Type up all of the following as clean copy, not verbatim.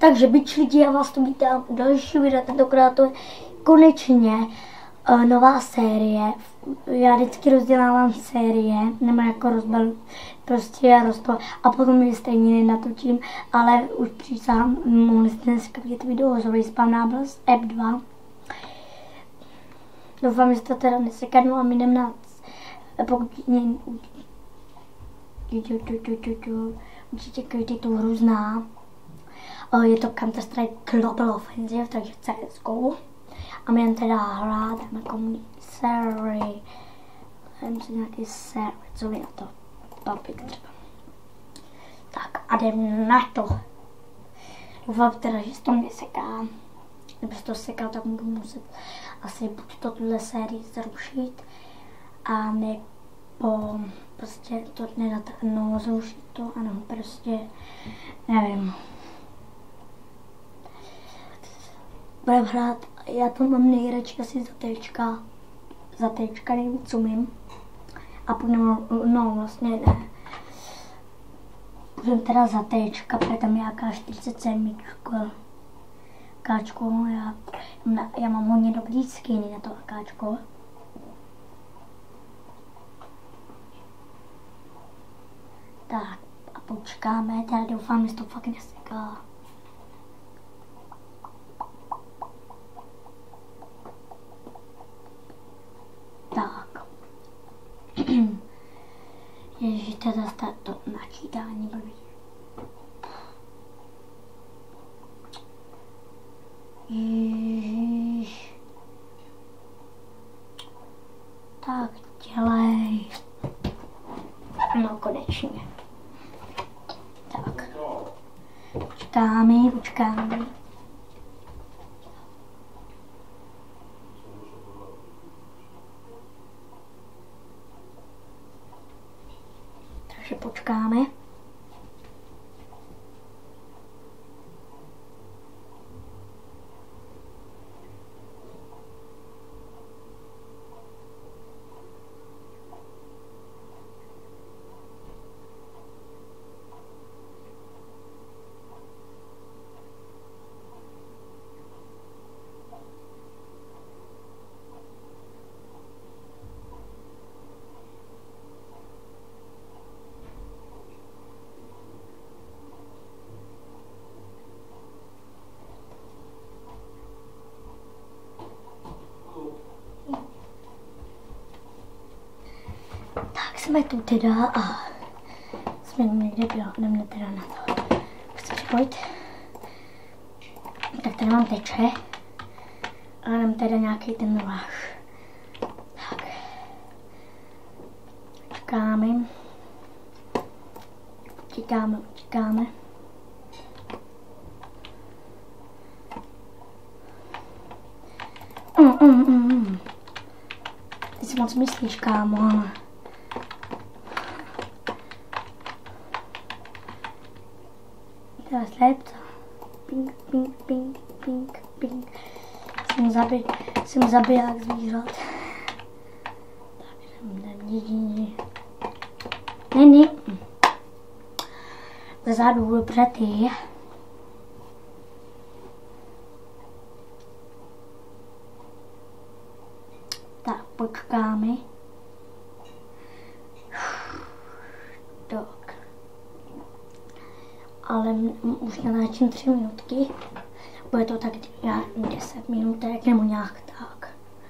Takže byč lidi, já vás tu vítám u dalšího videa, tentokrát to je konečně nová série. Já vždycky rozdělávám série, nebo jako rozbalu, prostě já rozto a potom ji stejně natočím, ale už přísám, mohli jste dneska vidět video z Respawn Nables App 2. Doufám, že to teda nesekadnu a my jdem na, pokud určitě každý tu hru zná. Je to Counter-Strike Global Offensive, takže CSGO. A my jen teda hrát na community série. Jdem si nějaký série, co mi na to topik třeba. Tak a jdem na to. Doufám teda, že se to neseká. Kdyby se to sekal, tak budu muset asi buď to tuhle sérii zrušit, a nebo prostě to nedat, no zrušit to, ano, prostě nevím. Budeme hrát, já to mám nejradši asi za téčka, nevím, co mím. A půjdeme, no vlastně ne. Půjdeme teda za téčka, protože tam je nějaká 47 akáčko, já mám hodně dobrý skiny na to akáčko. Tak a počkáme, teda doufám, že to fakt neseká. Tak. Ježiš, teda to načítání blbý. Ježiš. Tak dělej. No konečně. Tak. Počkáme. Takže počkáme. Jsme tu teda a jsme někde byla, jdeme teda na to. Chci připojit. Tak tady mám teče a jdem teda nějaký ten váš. Tak. Čekáme. Ty si moc myslíš, kámo. Slepca. Ping. Jsem zabiják zvířat. Tak, Ne. Zezadu dobře ty. Tak, počkáme. Tak. Ale už natáčím 3 minutky. Bude to tak 10 minutek nebo nějak tak.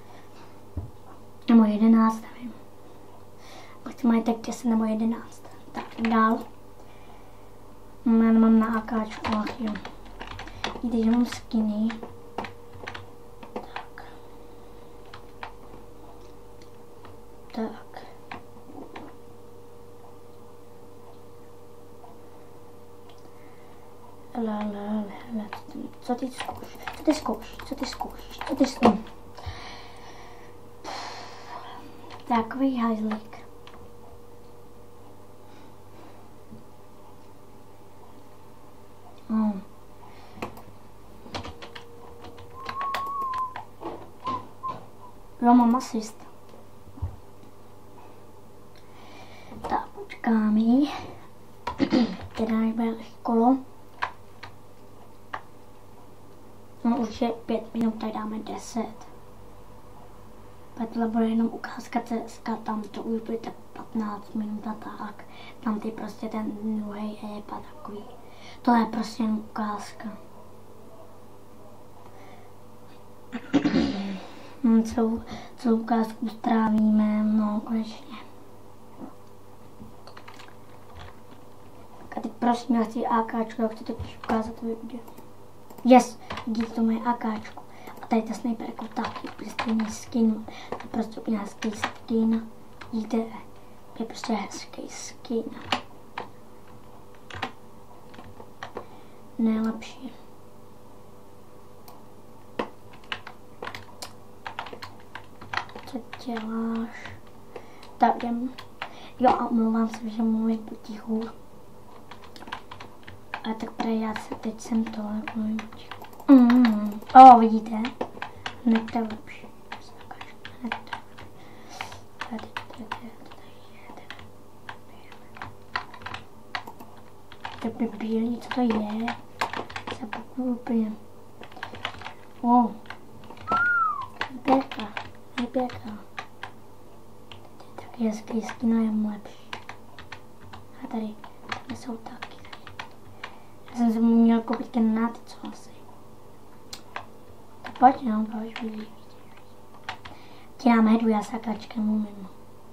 Nebo 11, nevím. Maximálně tak 10 nebo 11. Tak dál. Já mám na akáčku, ach jo. Víte, že mám skiny. Tak. Co ty zkoušíš? Takový hajzlík. Já mám asist. Tak, počkáme. Teda nebude kolo. No už je 5 minut, tak dáme 10. Tohle bude jenom ukázka CSK, tam to už bude 15 minut a tak. Tam ty prostě ten druhý ep a takový. To je prostě jen ukázka. Celou ukázku strávíme, no konečně. A teď prosím, já chci AKčko, já chci totiž ukázat video. Yes, vidíte to moje AKčko. A tady ta sniperku taky, prostě skin. To je prostě úplně hezký skin. Vidíte, je prostě hezký skin. Nejlepší. Co děláš? Tak jdem. Jo a omlouvám se, že mluvím potichu. A tak právě já se teď jsem to mluvím potichu. Vidíte? Hned to je lepší. Hned to je lepší. To by bílý, co to je? Zapukuju úplně. Hyperka. Taky hezký skin, je lepší. A tady jsou taky. Já jsem si měl koupit granáty, co asi. Tak pojď, vidíte. Ti nám hedu, já se akačkem umím.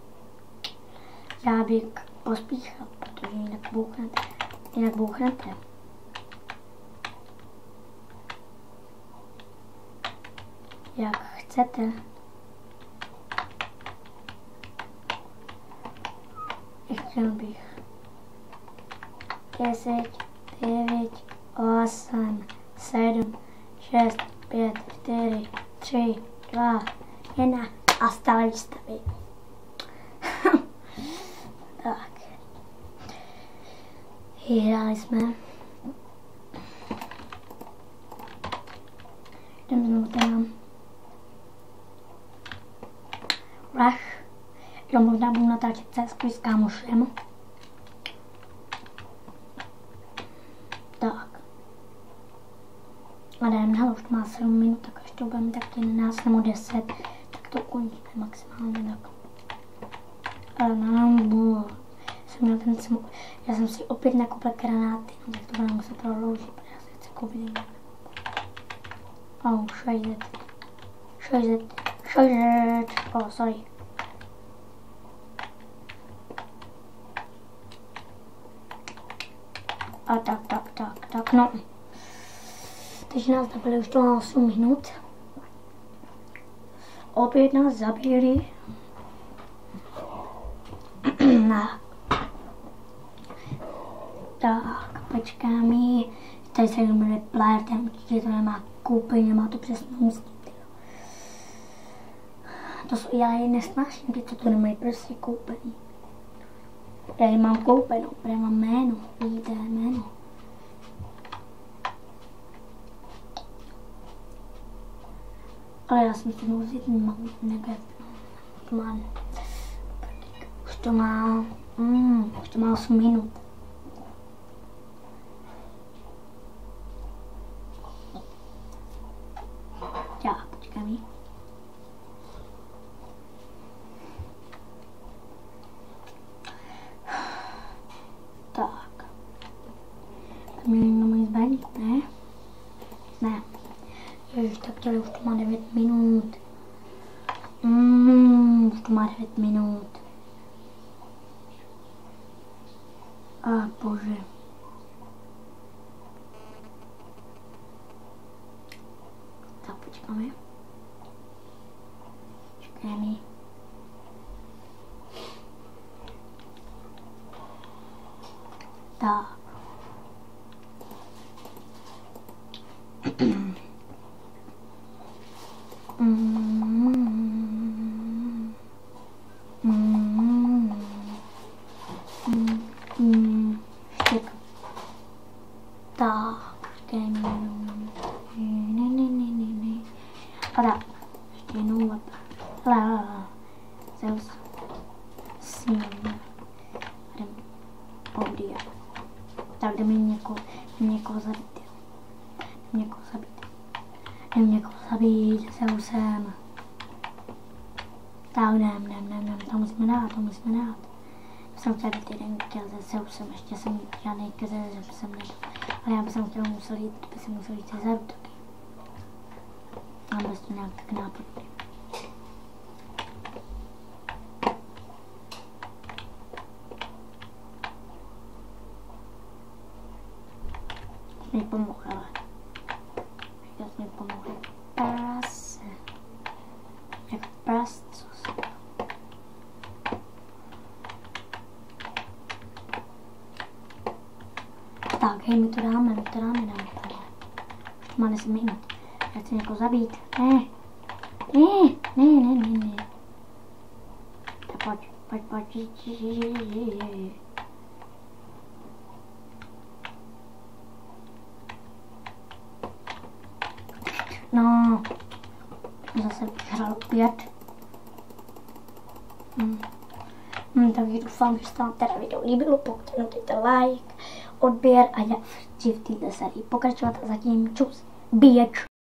Já bych pospíchal, protože jinak bouchnete. Jak chcete. Chtěl bych 10, 9, 8, 7, 6, 5, 4, 3, 2, 1 a stále výstavy. Tak. Hráli jsme. Jdeme znovu tam. Rush. Jo, možná budu natáčet CSK s kámošem. Tak. A jdeme, hele, už to má 7 minut, tak až to budeme tak 11 nebo 10, tak to ukončíme maximálně tak. Ale já jsem si opět nakoupil granáty, no tak to budeme muset prodloužit, protože já si chci koupit jinak. Šajzet. Sorry. A tak, no. Takže nás zabili už to na 8 minut. Opět nás zabili. Tak, počkáme. Tady se jmenuje Player, ten určitě to nemá koupení, nemá to přesnou stín. Já je nesnáším, když to nemají prostě koupení. Já ji mám koupenou, protože mám jméno, vidíte jméno. Ale já jsem si mohl vzít už to má 8 minut. Já, počkej mi. Tak. Tam je na můj zbraník, ne? Ne. Ježiš, tak tady už to má 9 minut. Už to má 9 minut. A bože. Tak počkáme. Počkáme. Tak. Štěk. Tak, počkej. Ne. A tak, ještě jednou. Zeus. Sním. Audia. Tak jdeme někoho zabít. Jdem někoho zabít se sousem. Tak to musíme dát, Jsem chtěla dát jeden kill se sousem, ještě jsem žádný kill že jsem nedal. Ale já bych chtěla musel jít se zaru taky. Mám prostě nějak tak nápad. Mi pomohl, ale. Jak mi pomohl. Prase. Jak pras, co se dá. Tak, hej, my to dáme tady. Už to má 10 minut. Já chci někoho zabít. Ne. Tak pojď. No, zase vyhrál opět. Takže doufám, že se vám teda video líbilo, pokud dejte like, odběr a já chci v této sérii pokračovat a zatím čus, bitch.